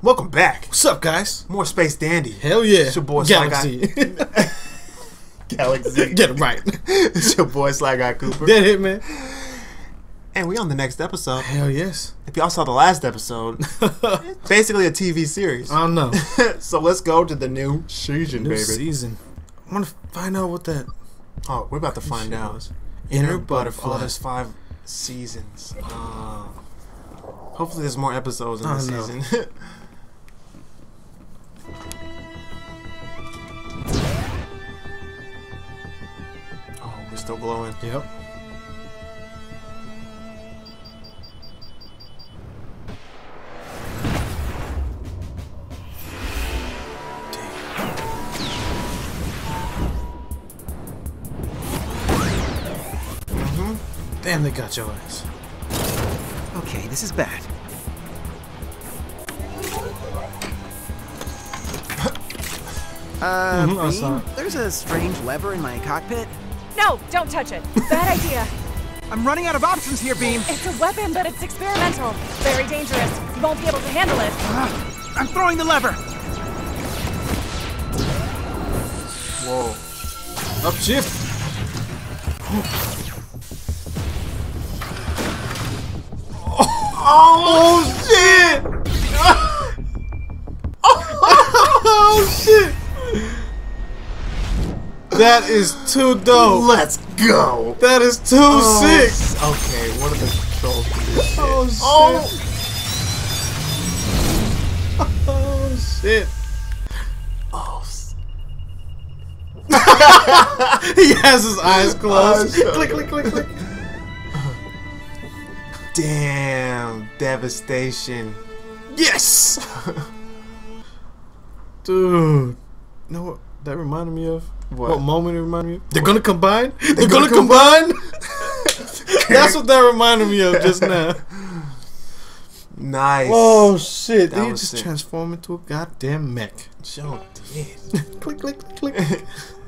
Welcome back. What's up, guys? More Space Dandy. Hell yeah. It's your boy Galak-Z. Galak-Z. Get it right. It's your boy Sly Guy Cooper. Dead hit, man. And we on the next episode. Hell yes. If y'all saw the last episode, it's basically a TV series. I don't know. So let's go to the new season, New baby. season. I want to find out what that... Oh, we're about to find out. was. Inner Inner Butterfly. Butterfly. Oh, there's 5 seasons. Hopefully there's more episodes in this season. Oh, we're still glowing. Yep. Damn, they got your ass. Okay, this is bad. I saw it. There's a strange lever in my cockpit. No, don't touch it. Bad idea. I'm running out of options here, Beam. It's a weapon, but it's experimental. Very dangerous. You won't be able to handle it. I'm throwing the lever. Whoa. Upshift. Oh shit! Oh shit! That is too dope. Let's go! That is too sick. Okay, what are the controls for this shit? Oh shit! Oh shit! Oh. He has his eyes closed. Oh, Click, click, click, click. Damn, devastation. Yes! Dude. You know what that reminded me of? What moment it reminded me of? They're gonna combine? They're gonna combine? That's what that reminded me of just now. Nice. Oh shit. That Did he was just sick. transform into a goddamn mech? Joe did. Click, click, click, click.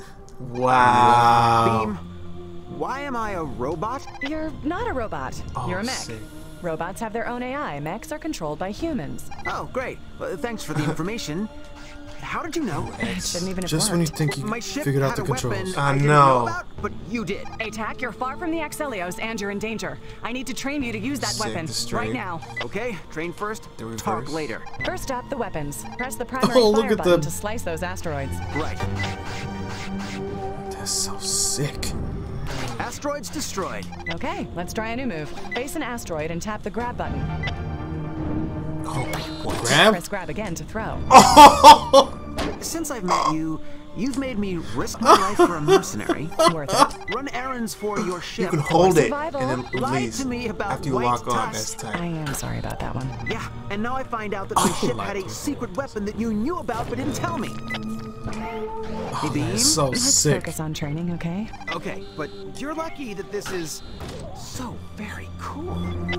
Wow. Beam, why am I a robot? You're not a robot. Oh, You're a mech. sick. Robots have their own AI. Mechs are controlled by humans. Oh, great. Thanks for the information. How did you know? It shouldn't even have Just when you worked. think you My ship figured out had the a weapon controls. I didn't know. about, but you did. ATAC, you're far from the Axelios and you're in danger. I need to train you to use that Sick, weapon the straight. right now. Okay, train first, The reverse. talk later. First up, the weapons. Press the primary Oh, look fire at button the- to slice those asteroids. Right. That's so sick. Asteroids destroyed. Okay, let's try a new move. Face an asteroid and tap the grab button. Oh, what? Grab? Press grab again to throw. Since I've met you, you've made me risk my life for a mercenary, Worth it. run errands for your ship. You can hold it survival. and then Lied release to me about after you white lock on. dust. That's I tight. am sorry about that one. Yeah, and now I find out that my ship my had a goodness. secret weapon that you knew about but didn't tell me. Hey, Beam? That's so Let's sick. focus on training, okay? Okay, but you're lucky that this is so very cool.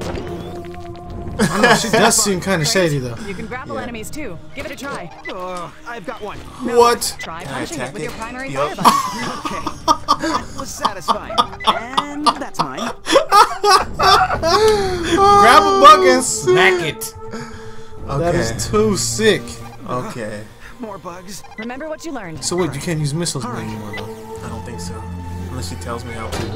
I know, she does seem kind of shady though. You can grapple enemies too. Give it a try. I've got one. What? Try Can I punching it attack with it? your primary Yup. fire button. Okay, that was satisfying. And that's mine. Grab a bug and smack it. Okay. That is too sick. Okay. More bugs. Remember what you learned. So wait, you can't use missiles anymore though. I don't think so. Unless she tells me how to.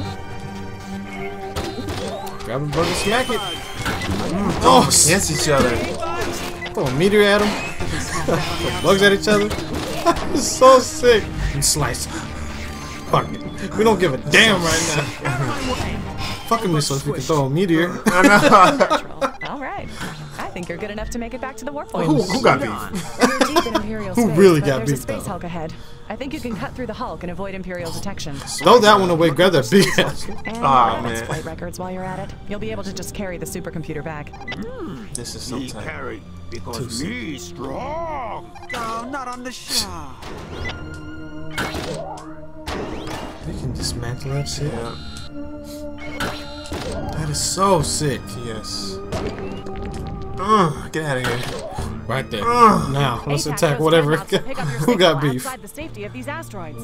Grab a bug and smack it. Oh, against each other. Throw a meteor at them. Throw bugs at each other. It's so sick. And slice. Fuck it. We don't give a damn right now. Fucking missiles, we can throw a meteor. All right. I think you're good enough to make it back to the warpoint. Who got beef? You're deep in Imperial Who space, really but got there's beef, a space though? Hulk ahead. I think you can cut through the Hulk and avoid Imperial detection. Throw that one away, grab that big ass. And Aw, grab its man. flight records while you're at it. You'll be able to just carry the supercomputer back. This is so tight. carried because me strong. Oh, not on the show. They can dismantle that shit. Yeah. That is so sick. Yes. Get out of here. Right there. Now, let's ATAC attack knows whatever. dreadnoughts will pick up your Who got signal beef? outside the safety of these asteroids.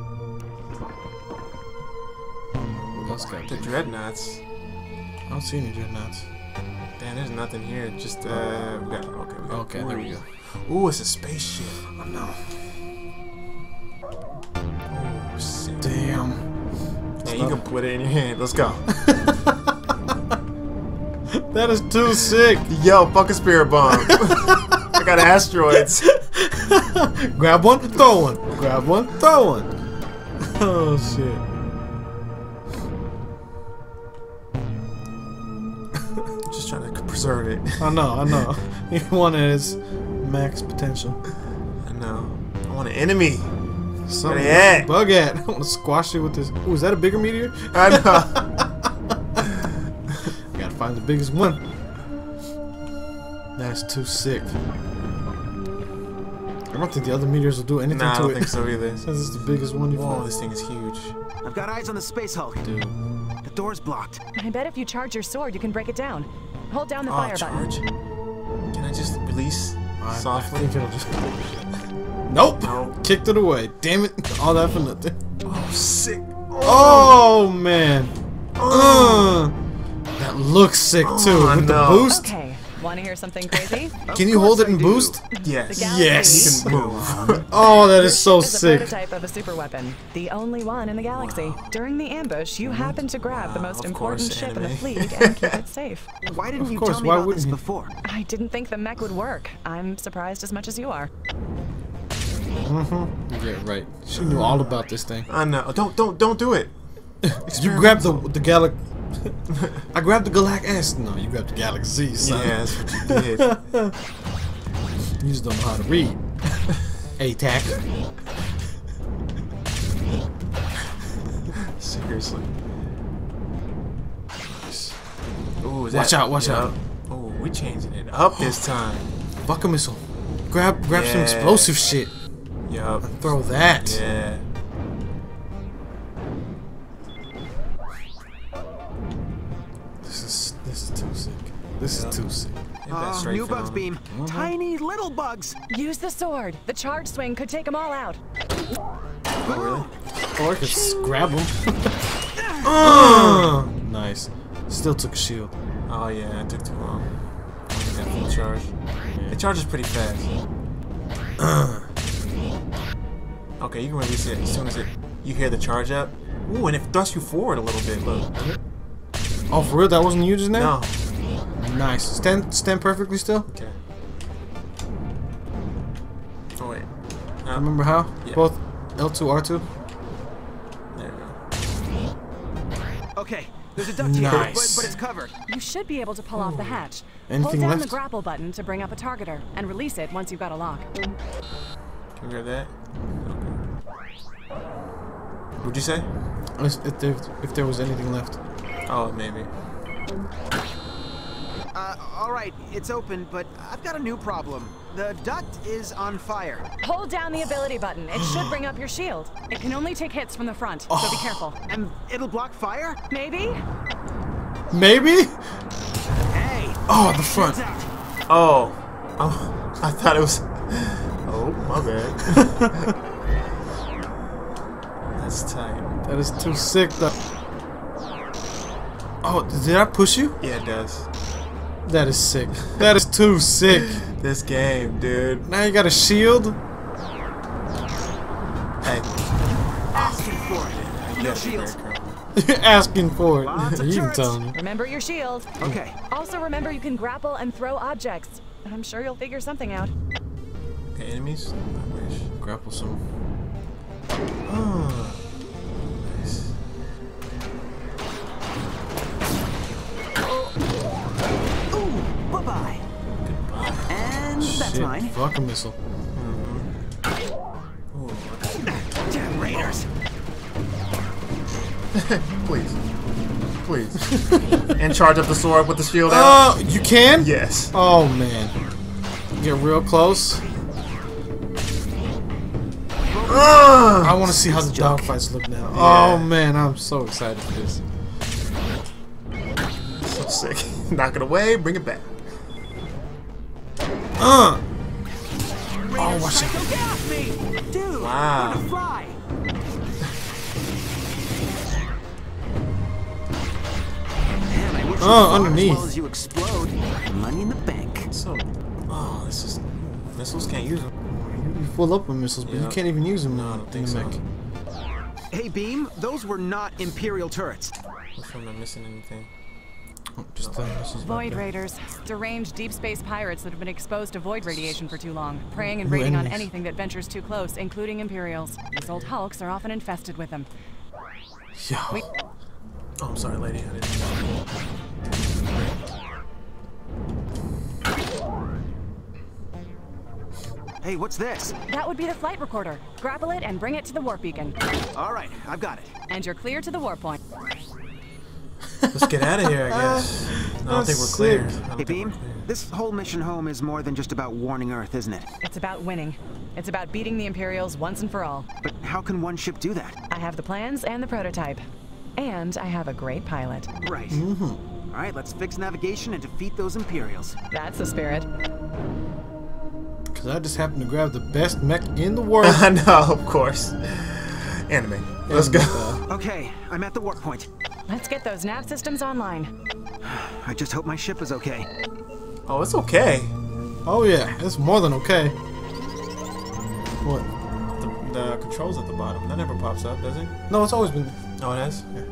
Who else got The beef? dreadnoughts. I don't see any dreadnoughts. Damn, there's nothing here. Just we got okay. We got Okay, there we go. Ooh, it's a spaceship. Oh no. Oh, shit. Damn. Yeah, you can put it in your hand. Let's go. That is too sick. Yo, fuck a spirit bomb. I got asteroids. Grab one, throw one. Grab one, throw one. Oh shit. Just trying to preserve it. I know. You want its max potential. I know. I want an enemy. Something Yeah. bug at. I want to squash it with this. Ooh, is that a bigger meteor? I know. Gotta find the biggest one. That's too sick. I don't think the other meteors will do anything Nah, I to don't it. think so either. Since it's the biggest one you Whoa, find. this thing is huge. I've got eyes on the Space Hulk. Dude. The door's blocked. I bet if you charge your sword, you can break it down. Hold down the fire charge. button. Can I just release I softly? think it'll just... Nope. Nope. Kicked it away. Damn it. All that for nothing. Oh, sick. Oh, man. That looks sick, too. I With the know. boost. Okay, want to hear something crazy? Can you hold it in boost? Yes. The Yes. You can move. Oh, that is so It's a sick. prototype of a super weapon, the only one in the galaxy. During the ambush, you happened to grab the most of important course, ship in the anime. fleet and keep it safe. Why didn't you course, tell me why about wouldn't this he? before? I didn't think the mech would work. I'm surprised as much as you are. Yeah, right. She knew all about this thing. I know. Don't do it. You grabbed the Galak. I grabbed the Galak-Z. No, you grabbed the Galak-Z, son. Yeah, that's what you did. You just don't know how to read. A-tack. Seriously. Ooh, is Watch that, out, watch out. Oh, we changing it up this time. Fuck a missile. Grab some Yeah. explosive shit. Yup. Throw that. Yeah. This is too sick. This is too sick. Hit that straight New bugs feeling. beam. Tiny little bugs. Use the sword. The charge swing could take them all out. Or I could grab them. Nice. Still took a shield. Oh yeah, it took too long. Got full charge. It charges pretty fast. Okay, you can release it as soon as you hear the charge up. Ooh, and it thrusts you forward a little bit. Look. Oh, for real? That wasn't you just now? No. Nice. Stand perfectly still. Okay. Oh wait. Remember how? Yeah. Both L2, R2. There we go. Okay, there's a duct here, Nice. but it's covered. You should be able to pull off the hatch. Anything Hold down left? the grapple button to bring up a targeter and release it once you've got a lock. Can we grab that? Okay. What'd you say? If there was anything left. Oh, maybe. All right, it's open, but I've got a new problem. The duct is on fire. Hold down the ability button. It should bring up your shield. It can only take hits from the front, so be careful. And it'll block fire? Maybe? Maybe? Hey! Oh, the front. Shields out. Oh. Oh. I thought it was. Oh, my bad. That's tight. That is too sick, though. Oh, did I push you? Yeah, it does. That is sick. That is too sick. This game, dude. Now you got a shield? Hey. Asking for it. You No gotta be very shields. careful. You're asking for it. Lots of You turrets. telling me. Remember your shield. Okay. Also remember you can grapple and throw objects. I'm sure you'll figure something out. Okay, enemies? I wish. Grapple some. Oh. Nice. Ooh, bye-bye. Goodbye. And that's Shit, mine. fuck a missile. Ooh. Damn raiders. Please. Please. And charge up the sword with the shield out? Oh, you can? Yes. Oh, man. Get real close. I want to see how the dogfights look now. Oh, man, I'm so excited for this. So sick. Knock it away, bring it back. Oh, Raiders watch try it. to get off me. Dude, Wow. learn to fly. Man, I wish you fought underneath. as well as you explode. Money in the bank. So. Oh, this is... Missiles can't use them. You full up with missiles, but you Yeah. can't even use them. No, I don't think so. Hey, Beam, those were not Imperial turrets. If I'm not missing anything. Just missiles. Void Raiders, deranged deep space pirates that have been exposed to void radiation for too long, preying and raiding on enemies. anything that ventures too close, including Imperials. These old hulks are often infested with them. Yo. Wait. Oh, I'm sorry, lady. I didn't... Hey, what's this? That would be the flight recorder. Grapple it and bring it to the warp beacon. All right, I've got it. And you're clear to the warp point. Let's get out of here, I guess. I don't think we're clear. I don't Hey, think Beam, we're clear. this whole mission home is more than just about warning Earth, isn't it? It's about winning. It's about beating the Imperials once and for all. But how can one ship do that? I have the plans and the prototype. And I have a great pilot. Right. All right, let's fix navigation and defeat those Imperials. That's the spirit. Because I just happened to grab the best mech in the world. I know, of course. Anime. Let's go. Okay, I'm at the warp point. Let's get those nav systems online. I just hope my ship is okay. Oh, it's okay. Oh yeah, it's more than okay. What? The controls at the bottom. That never pops up, does it? No, it's always been. Oh, it has? Yeah.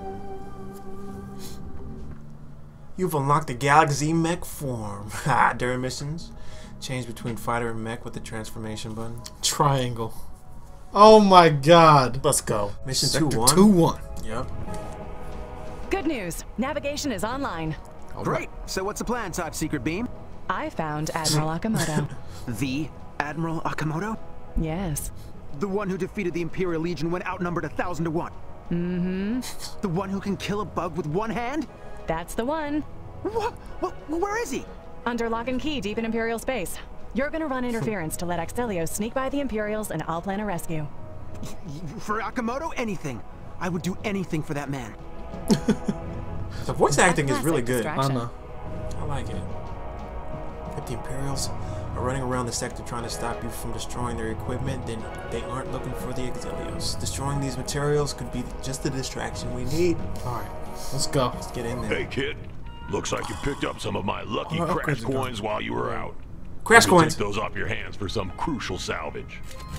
You've unlocked the Galak-Z mech form. During missions, change between fighter and mech with the transformation button. Triangle. Oh my god. Let's go. Mission Sector 2-1. 2-1. Yep. Good news. Navigation is online. All Great. right. So what's the plan, Top Secret Beam? I found Admiral Akamoto. The Admiral Akamoto? Yes. The one who defeated the Imperial Legion when outnumbered 1,000 to 1. Mm-hmm. The one who can kill a bug with one hand? That's the one. What? Where is he? Under lock and key deep in Imperial space. You're gonna run interference to let Axelios sneak by the Imperials and I'll plan a rescue. For Akamoto, anything. I would do anything for that man. The voice acting is really Classic good. I distraction. know. like it. If the Imperials are running around the sector trying to stop you from destroying their equipment, then they aren't looking for the Axelios. Destroying these materials could be just the distraction we need. Alright, let's go. Let's get in there. Hey, kid. Looks like you picked up some of my lucky Oh, crash upgrades are gone. coins while you were out. Crash Maybe coins! Take those off your hands for some crucial salvage.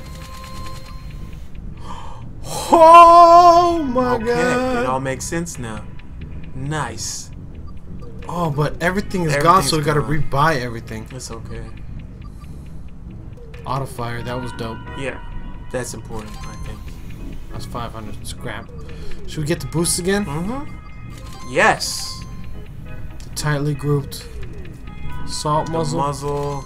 Oh my Okay, it all god! makes sense now. Nice. Oh, but everything is gone, so we gotta Everything's rebuy everything. It's okay. Auto fire, that was dope. Yeah, that's important, I think. That's 500 scrap. Should we get the boosts again? Mm-hmm. Yes. The tightly grouped salt The muzzle. muzzle.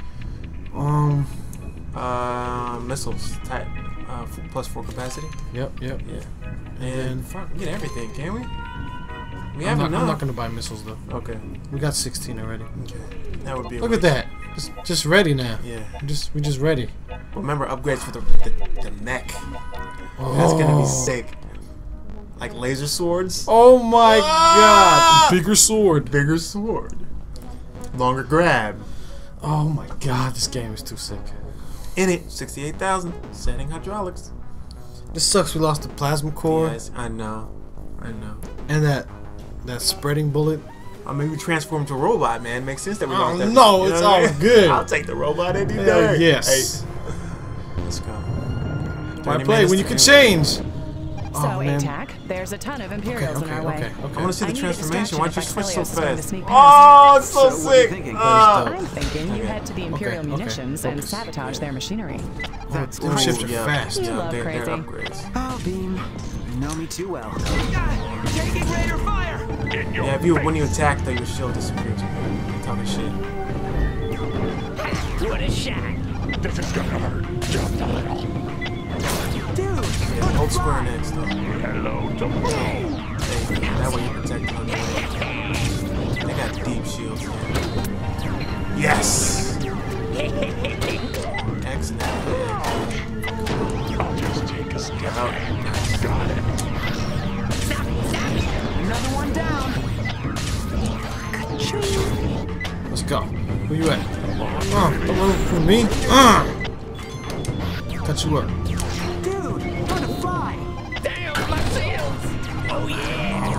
Missiles. Tight. +4 capacity. Yep. Yeah. And fuck, get everything, can we? We I'm have enough. not gonna buy missiles though. Okay. We got 16 already. Okay. That would be. a Look at waste. that. Just ready now. Yeah. We just ready. Remember upgrades for the mech. That's gonna be sick. Like laser swords. Oh my Ah! god! Bigger sword. Bigger sword. Longer grab. Oh my god, this game is too sick. In it, 68,000. Setting hydraulics. This sucks. We lost the plasma core Yes, I know. and that spreading bullet. I mean, we transformed to a robot, man. Makes sense that we Oh, lost that. no, You know it's what I all mean? good. I'll take the robot any Hell day. yes. Hey, let's go. Why 30 play minutes when you to can end. change? So, Oh, man. ATAC, there's a ton of Imperials in our way. I want to see I the need a transformation. Why'd you distraction switch so if Axelios started to fast? sneak Oh, past. it's so So what are you sick. thinking? I'm thinking you Okay. head to the Imperial okay, munitions and focus. sabotage their machinery. That's Them ships are yeah, fast. You Yeah, love they're crazy. upgrades. Oh, Beam. You know me too well. Taking Raider fire! In your Yeah, when you attack, though, your shield disappears. Talking shit. What a shot! This is gonna hurt just a little. Dude! Yeah, hold square next, though. Hello, Tomorrow. That way you protect them on the way. They got deep shields. Man. Yes! Excellent. I'll just take a step. Out. Nice. Got it. Another one down! Let's go. Where you at? Don't run for me. Cut you up. Dude! Learn to fly! Damn, my shields! Oh yeah!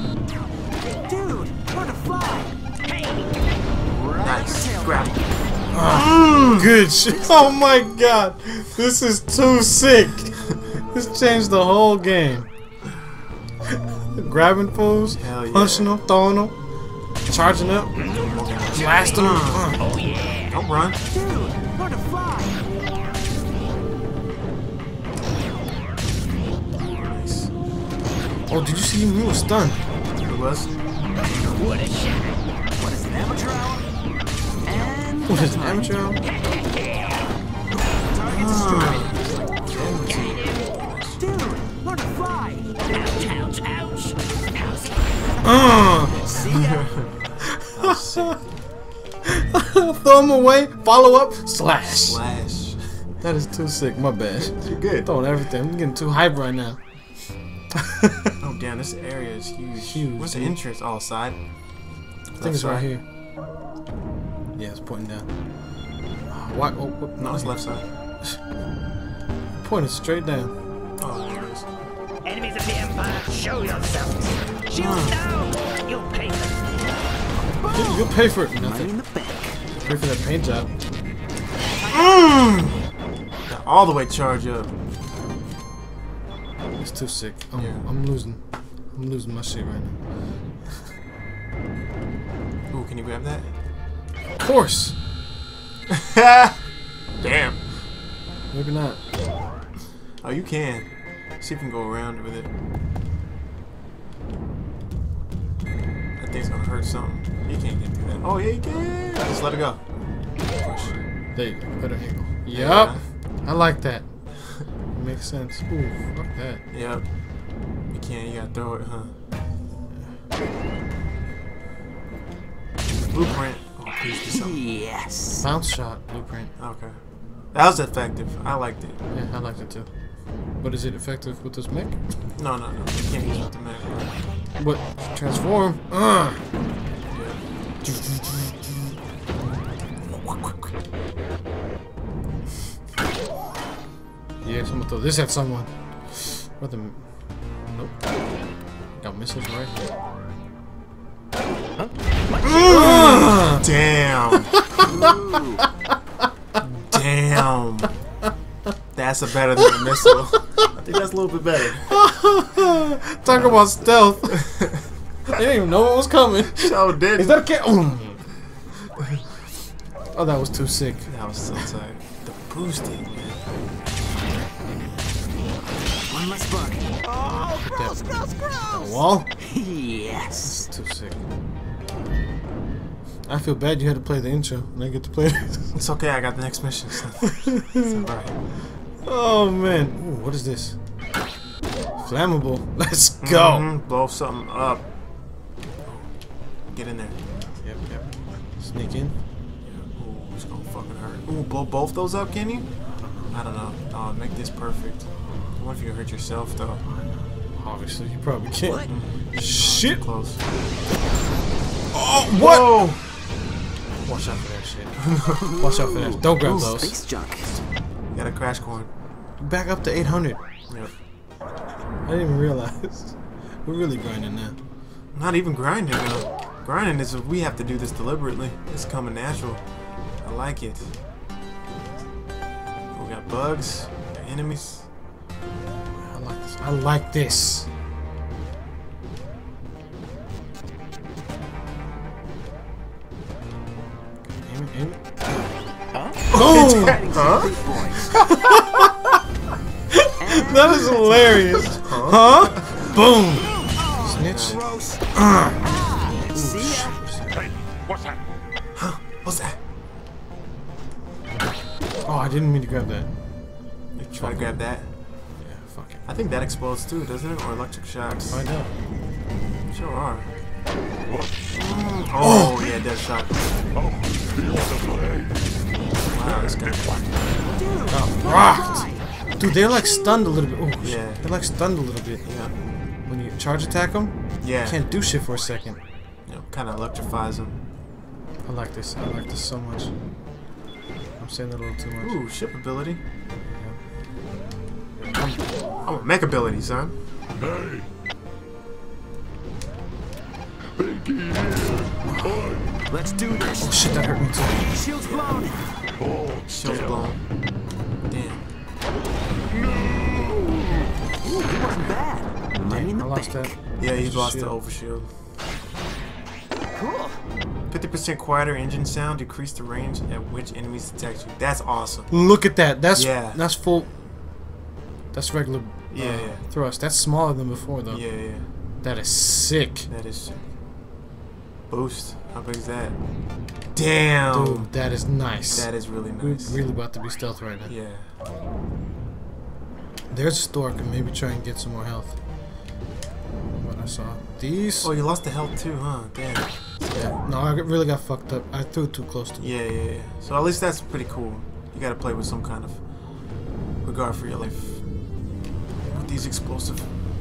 Dude! Learn to fly! Hey! Right Nice. up your tail. Grab. Good shit. Oh my god. This is too sick. This changed the whole game. Grabbing fools, Hell yeah. punching them, throwing them, charging up, blasting them. Oh yeah. Don't run. Dude, learn to fly. Nice. Oh, did you see him? He was stunned. It was. What a shot. What is an amateur hour? And What is an amateur hour? target destroyed. Dude, learn to fly. Ouch, ouch, ouch. See ya. Throw him away, follow up, slash. Slash. That is too sick, my bad. You're good. Throwing everything. I'm getting too hype right now. Oh damn, this area is huge. Huge, What's the dude. entrance? All side. I think it's right here. Yeah, it's pointing down. Why? Oh, No, it's left side. Pointing straight down. Oh, there it is. Enemies of the Empire, show yourselves. Shield down. You'll pay for it. You'll pay for it. Money in Nothing. the bank. Pay for that paint job. Got all the way charge up. It's too sick. Yeah. I'm losing my shit right now. Ooh, can you grab that? Of course. Damn. Maybe not. Oh, you can. See if you can go around with it. That thing's gonna hurt something. You can't get through that. Oh, yeah, you can. Just let it go. Push. There you go. Better angle. Yup. Yeah. I like that. Makes sense. Ooh, fuck that. Yep. You can't. You gotta throw it, huh? Blueprint. Oh, please do something. Yes. Bounce shot blueprint. Okay. That was effective. I liked it. Yeah, I liked it too. But is it effective with this mech? No, no, no. You can't use it with the Mac. But transform. Yeah, I'm gonna throw this at someone. What the? Nope. Got missiles right here. Damn. Damn. That's a better than a missile. I think that's a little bit better. Talk about stealth. They didn't even know what was coming. So did. Is that a cat? Oh, that was too sick. That was so tight. The boosting, man. One less bug. Oh, gross, gross, gross. Wall? Yes. Too sick. I feel bad you had to play the intro and I get to play it. It's okay, I got the next mission. So. It's alright. Oh man. Ooh, what is this? Flammable. Let's go. Blow something up. Get in there. Yep, yep. Sneak in. Ooh, it's gonna fucking hurt. Ooh, blow both those up, can you? I don't know. Oh, make this perfect. What if you hurt yourself, though? Obviously, you probably can't. What? Shit. Too close. Oh, what? Whoa! Watch out for that shit. Watch out for that. Don't grab those. Space junk. Got a crash corn. Back up to 800. Yep. I didn't even realize. We're really grinding now. Not even grinding, though. Grinding is we have to do this deliberately. It's coming natural. I like it. We got bugs. We got enemies. I like this. I like this. Aim it, aim it. Boom! That is hilarious. Huh? Boom! Snitch. See ya. Hey, what's that? What's that? Oh, I didn't mean to grab that. You try to grab that. Yeah, fuck it. I think that explodes too, doesn't it? Or electric shocks. Find out. Sure are. Oh, yeah, that shot. Oh, feel the blade. Wow, this guy. Got rocked! Dude, they're like stunned a little bit. Oh, shit. Yeah. They're like stunned a little bit. Yeah. When you charge attack them, Yeah. you can't do shit for a second. You know, kind of electrifies them. I like this. I like this so much. I'm saying a little too much. Ooh, ship ability. I'm a mech ability, son. Hey. Pinky here. Let's do this. Oh shit, that hurt me too. Shield's blown. whistle's blown. Damn. Ooh, he wasn't bad. Money in I the lost bank. that. Yeah, he lost the Shield. overshield. Cool. 50% quieter engine sound, decrease the range at which enemies detect you. That's awesome. Look at that. That's Yeah. that's full. That's regular Yeah, thrust. That's smaller than before though. yeah. That is sick. That is sick. Boost. How big is that? Damn. Dude, that is nice. That is really We're nice. really about to be stealth right now. Yeah. There's a store. I can maybe try and get some more health. What I saw. These. Oh, you lost the health too, huh? Damn. Yeah. No, I really got fucked up. I threw it too close to me. Yeah. So at least that's pretty cool. You gotta play with some kind of regard for your life. With these explosive.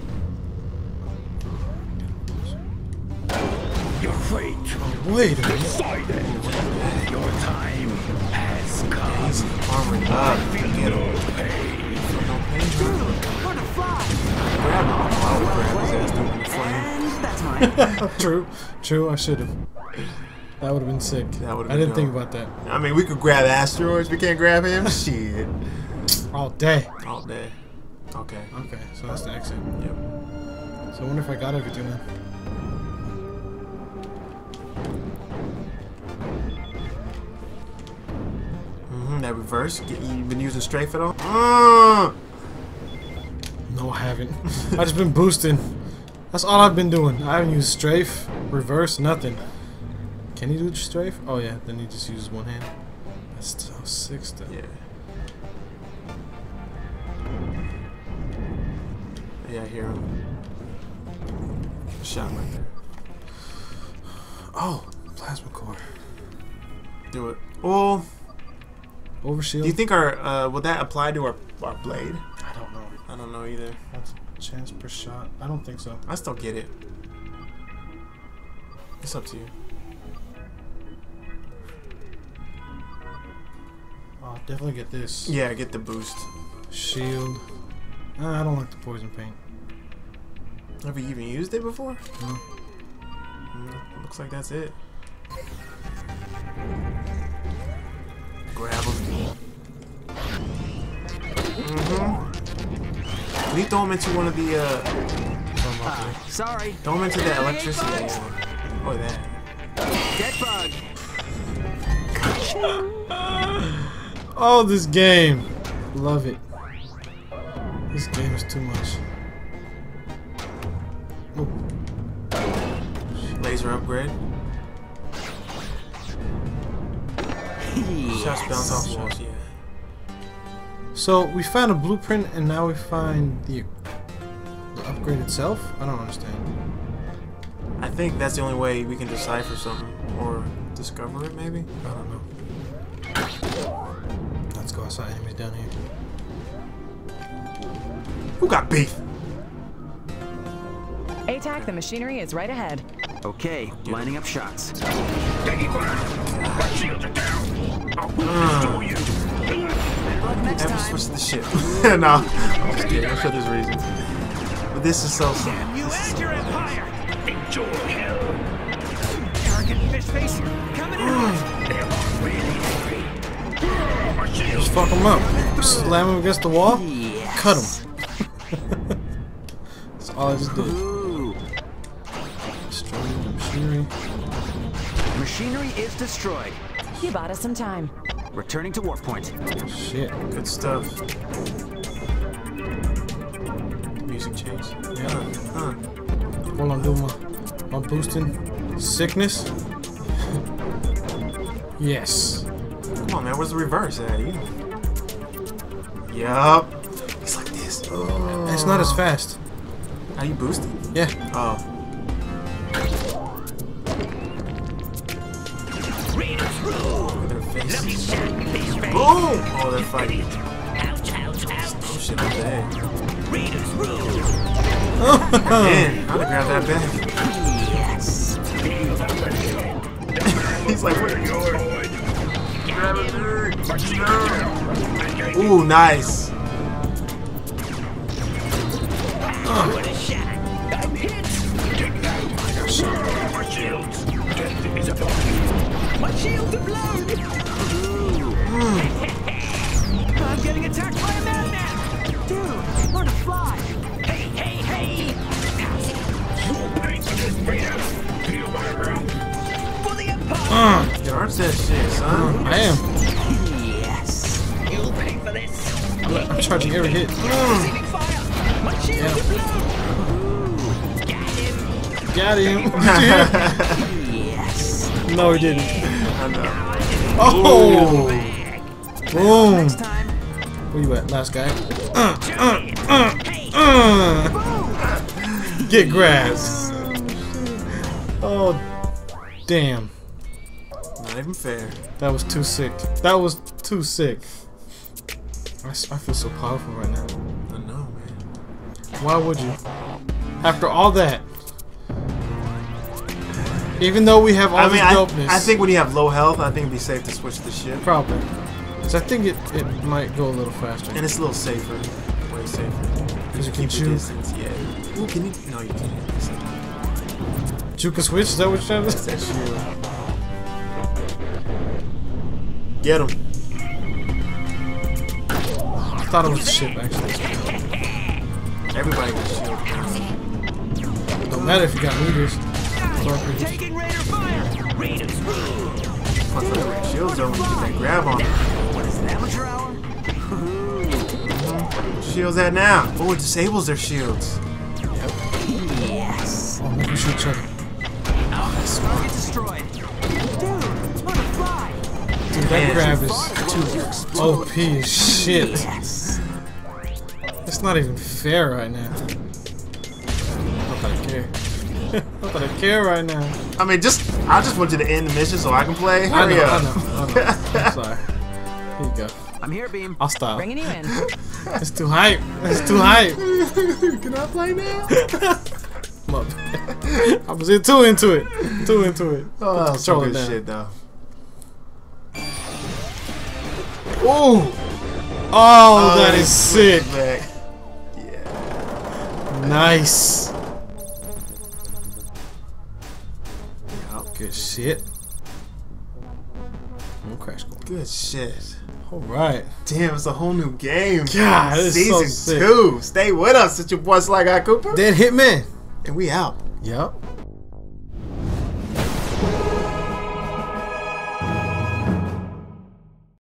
Your fate Wait a minute. decided. Your time has come. He's armoring up. Get him. No pain. What a fly. Grab him. I would grab his ass through the flame. And that's mine. True. I should have. That would have been sick. That would've I been didn't think dope. about that. I mean, we could grab asteroids. We can't grab him. Shit. All day. All day. Okay. Okay, so that's the exit. Yep. So I wonder if I got everything then. That reverse. You been using strafe at all? No, I haven't. I just been boosting. That's all I've been doing. I haven't used strafe, reverse, nothing. Can you do strafe? Oh yeah, then he just uses one hand. That's so sick stuff. Yeah. Yeah, I hear him. Shot right there. Oh, plasma core. Do it. Oh. Overshield. Do you think our will that apply to our blade? I don't know. I don't know either. That's a chance per shot. I don't think so. I still get it. It's up to you. Oh, definitely get this. Yeah, get the boost. Shield. I don't like the poison paint. Have you even used it before? No. Looks like that's it. Grab him. Can you throw him into one of the Sorry. throw him into the electricity? Yeah. Or that. Dead bug. Oh, this game. Love it. This game is too much. Ooh. Laser upgrade. Shots bounce off walls, yeah. So we found a blueprint and now we find the upgrade itself? I don't understand. I think that's the only way we can decipher something or discover it, maybe? I don't know. Let's go outside. Enemies down here. Who got beef? ATAC, the machinery is right ahead. Okay, lining up shots. Take it back. My shields are down. I'll destroy you. Next Never time. switch the ship. No, I'm just kidding. I'm sure there's reasons. But this is so Damn you and your empire. Enjoy hell. Arrogant fish face. Coming in. They're really angry. My shields. Just fuck him up. Slam him against the wall. Yes. Cut him. That's all I just did. Ooh. Destroy the machinery. Machinery is destroyed. You bought us some time. Returning to warp point. Shit. good stuff. Music change. Yeah. Hold on, do my boosting. Sickness. Yes. Come on, man. Where's the reverse at? Yup. It's like this. It's not as fast. How you boosting? Yeah. Oh. Raiders rule. Their Lucky face. shot, face face. Boom! Oh, they're fighting. Ouch, ouch, Oh ouch. shit, I'm dead. Raiders rule. Man, I'd have grabbed that back. Yes. He's like, what? My shields down. Ooh, nice. What a shot. I'm hit. Take that. My shields. Death is upon you. My shields are blown. charging every hit. Receiving fire. My shield deployed. Got him. Yes. No, he didn't. I know. Oh! Boom! Next time. Where you at, last guy? Get grabbed. Oh, damn. Not even fair. That was too sick. That was too sick. I feel so powerful right now. I know, man. Why would you? After all that. Even though we have all this dopeness. I think when you have low health, I think it'd be safe to switch the ship. Probably. So I think it might go a little faster. And it's a little safer. Way safer. Because you can Keep the juke. distance, yeah. Ooh, can you? No, you can't. Juke and switch? Is that what you're trying to That's say? that shield. Get him. I thought it was the ship, actually. Everybody gets shield. Don't matter if you got leaders. Taking Raider fire. Raiders rule. Plus, the shields don't get that grab on him. What is it, amateur hour? Shields at now. Oh, it disables their shields. Yes. Oh, make me shoot each other. Target destroyed. Dude, it's one to fly. Dude, that Man, grab is too OP as shit. Yes. It's not even fair right now. Not that I care. Not that I care right now. I mean, I just want you to end the mission so I can play. I Hurry know. up. I'm sorry. Here you go. I'm here, Beam. I'll stop. Bringing you in. It's too hype. It's too hype. Can I play now? Look, I was too into it. Too into it. Oh, that was some Control it good down. shit, though. Ooh. Oh, that is sick. Back. Yeah. Nice. Good shit. Crash course. Good shit. Alright. Damn, it's a whole new game. God, this is so Season sick. 2. Stay with us. It's your boy Sly Guy Cooper. Dead Hitman. And we out. Yup.